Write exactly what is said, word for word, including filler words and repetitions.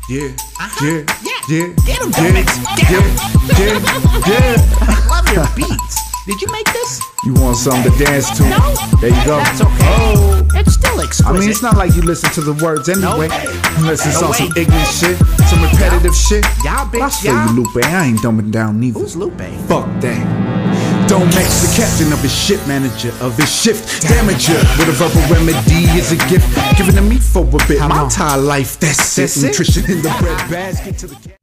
Yeah, Uh-huh. yeah, Yeah. yeah, Get 'em, yeah, Gomez. Get 'em. yeah, yeah. I love your beats. Did you make this? You want something to dance to? No. There you go. That's okay. Oh. It's still exquisite. I mean, it's not like you listen to the words anyway. Unless it's No on some way. ignorant shit, some repetitive shit. Y'all, But I bitch, feel y'all. you, Lupe. I ain't dumbing down neither. Who's Lupe? Fuck that. Don't makes the captain of his ship, manager of his shift. Damager with a verbal remedy is a gift. Given to me for a bit. My entire life, that's, That's it. it? Nutrition in the bread basket to the cat.